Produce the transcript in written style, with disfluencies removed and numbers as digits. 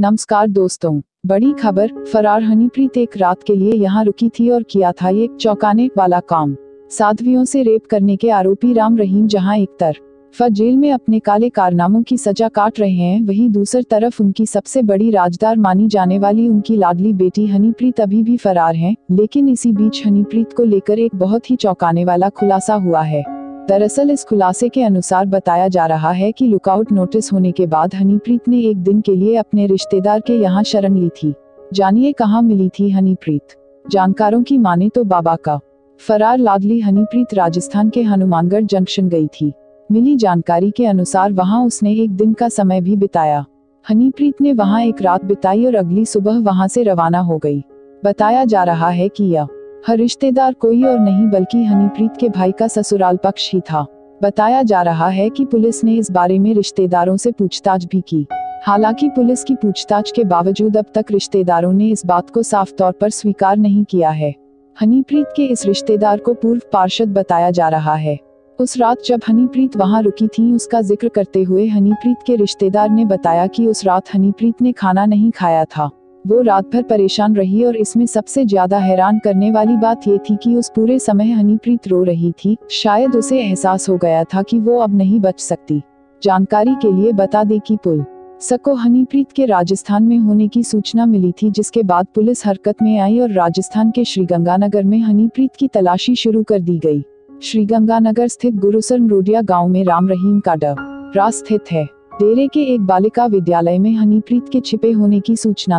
नमस्कार दोस्तों, बड़ी खबर। फरार हनीप्रीत एक रात के लिए यहाँ रुकी थी और किया था ये चौंकाने वाला काम। साध्वियों से रेप करने के आरोपी राम रहीम जहाँ एक तरफ जेल में अपने काले कारनामों की सजा काट रहे हैं, वहीं दूसरी तरफ उनकी सबसे बड़ी राजदार मानी जाने वाली उनकी लाडली बेटी हनीप्रीत अभी भी फरार हैं। लेकिन इसी बीच हनीप्रीत को लेकर एक बहुत ही चौंकाने वाला खुलासा हुआ है। दरअसल इस खुलासे के अनुसार बताया जा रहा है कि लुकआउट नोटिस होने के बाद हनीप्रीत ने एक दिन के लिए अपने रिश्तेदार के यहाँ शरण ली थी। जानिए कहाँ मिली थी हनीप्रीत। जानकारों की माने तो बाबा का। फरार लाडली हनीप्रीत राजस्थान के हनुमानगढ़ जंक्शन गई थी। मिली जानकारी के अनुसार वहां उसने एक दिन का समय भी बिताया। हनीप्रीत ने वहां एक रात बिताई और अगली सुबह वहां से रवाना हो गई। बताया जा रहा है कि यह रिश्तेदार कोई और नहीं बल्कि हनीप्रीत के भाई का ससुराल पक्ष ही था। बताया जा रहा है कि पुलिस ने इस बारे में रिश्तेदारों से पूछताछ भी की। हालांकि पुलिस की पूछताछ के बावजूद अब तक रिश्तेदारों ने इस बात को साफ तौर पर स्वीकार नहीं किया है। हनीप्रीत के इस रिश्तेदार को पूर्व पार्षद बताया जा रहा है। उस रात जब हनीप्रीत वहां रुकी थी, उसका जिक्र करते हुए हनीप्रीत के रिश्तेदार ने बताया कि उस रात हनीप्रीत ने खाना नहीं खाया था। वो रात भर परेशान रही और इसमें सबसे ज्यादा हैरान करने वाली बात ये थी कि उस पूरे समय हनीप्रीत रो रही थी। शायद उसे एहसास हो गया था कि वो अब नहीं बच सकती। जानकारी के लिए बता दें कि पुलिस को हनीप्रीत के राजस्थान में होने की सूचना मिली थी, जिसके बाद पुलिस हरकत में आई और राजस्थान के श्रीगंगानगर में हनीप्रीत की तलाशी शुरू कर दी गई। श्रीगंगानगर स्थित गुरुसर मरोडिया गाँव में राम रहीम का डेरा स्थित है। डेरे के एक बालिका विद्यालय में हनीप्रीत के छिपे होने की सूचना